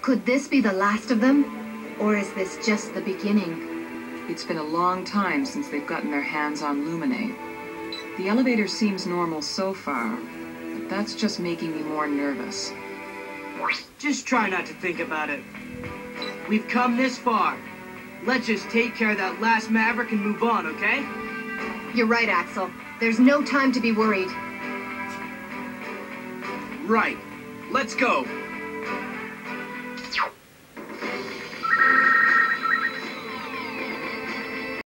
Could this be the last of them? Or is this just the beginning? It's been a long time since they've gotten their hands on Lumine. The elevator seems normal so far, but that's just making me more nervous. Just try not to think about it. We've come this far. Let's just take care of that last Maverick and move on, okay? You're right, Axel. There's no time to be worried. Right. Let's go.